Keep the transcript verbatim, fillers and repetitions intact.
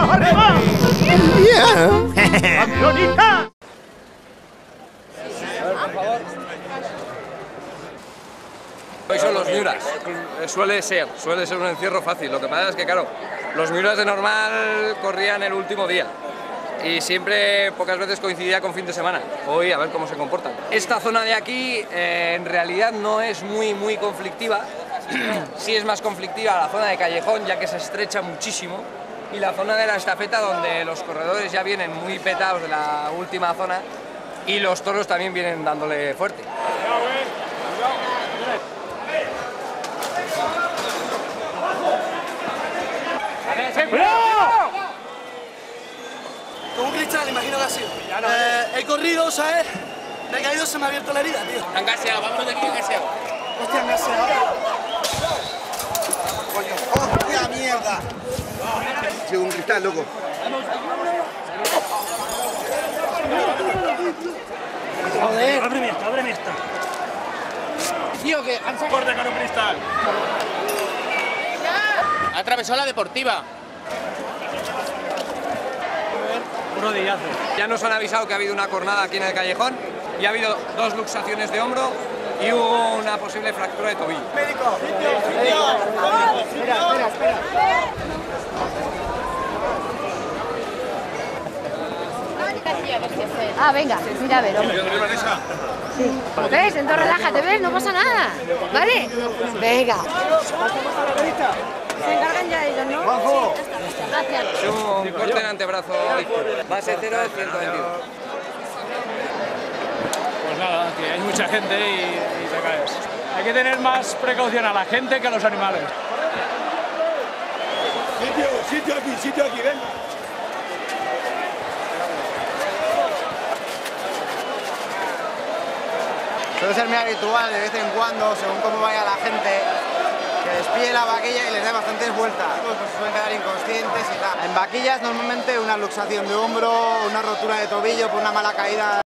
¡Arriba! Yeah. ¡Campeonita! Hoy son los Miuras, suele ser, suele ser un encierro fácil, lo que pasa es que claro, los Miuras de normal corrían el último día y siempre, pocas veces coincidía con fin de semana, hoy a ver cómo se comportan. Esta zona de aquí eh, en realidad no es muy muy conflictiva, sí es más conflictiva la zona de Callejón ya que se estrecha muchísimo y la zona de la estafeta donde los corredores ya vienen muy petados de la última zona y los toros también vienen dándole fuerte. ¡Cuidado! Con un cristal, imagino que ha sido. Eh, he corrido, ¿sabes? Me he caído, se me ha abierto la herida, tío. Han gaseado, vámonos de aquí, han gaseado. Hostia, me ha seado. Coño, hostia, mierda. Sí, un cristal, loco. Joder. Ábreme esta, ábreme esta. Tío, que han sacado. Corte con un cristal. Atravesó la deportiva. Un rodillazo. Ya nos han avisado que ha habido una cornada aquí en el Callejón y ha habido dos luxaciones de hombro y hubo una posible fractura de tobillo. Médico. Espera, espera, espera. Ah, venga, mira a ver, hombre. Sí. ¿Ves? Entonces relájate, ¿ves? No pasa nada. ¿Vale? Venga. Se encargan ya ellos, ¿no? ¡Bajo! Gracias. Es un corte en antebrazo izquierdo. Base cero de ciento veintidós. Pues nada, que hay mucha gente y, y te caes. Hay que tener más precaución a la gente que a los animales. Sitio, sitio aquí, sitio aquí, ven. Suele ser muy habitual de vez en cuando, según cómo vaya la gente, que despille la vaquilla y les dé bastantes vueltas. Pues se suelen quedar inconscientes y tal. En vaquillas normalmente una luxación de hombro, una rotura de tobillo por una mala caída